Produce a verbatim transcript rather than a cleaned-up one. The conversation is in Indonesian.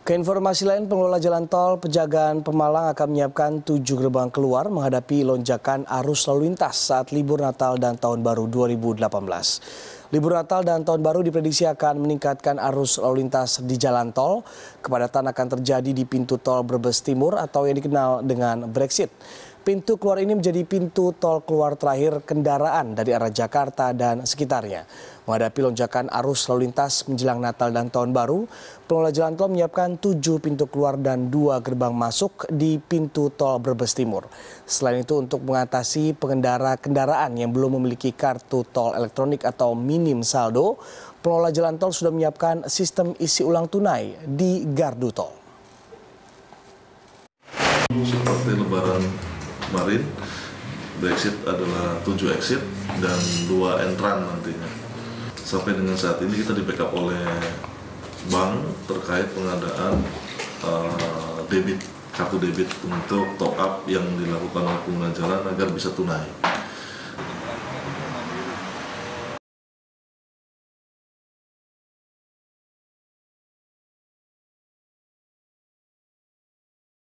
Keinformasi lain, pengelola jalan tol Pejagaan Pemalang akan menyiapkan tujuh gerbang keluar menghadapi lonjakan arus lalu lintas saat libur Natal dan Tahun Baru dua ribu delapan belas. Libur Natal dan Tahun Baru diprediksi akan meningkatkan arus lalu lintas di jalan tol. Kepadatan akan terjadi di pintu tol Brebes Timur atau yang dikenal dengan Brexit. Pintu keluar ini menjadi pintu tol keluar terakhir kendaraan dari arah Jakarta dan sekitarnya. Menghadapi lonjakan arus lalu lintas menjelang Natal dan Tahun Baru, pengelola jalan tol menyiapkan tujuh pintu keluar dan dua gerbang masuk di pintu tol Brebes Timur. Selain itu, untuk mengatasi pengendara kendaraan yang belum memiliki kartu tol elektronik atau minim saldo, pengelola jalan tol sudah menyiapkan sistem isi ulang tunai di gardu tol. Seperti Lebaran kemarin, Brexit adalah tujuh exit dan dua entran nantinya. Sampai dengan saat ini kita di backup oleh bank terkait pengadaan uh, debit, kartu debit untuk top up yang dilakukan oleh pengguna jalan agar bisa tunai.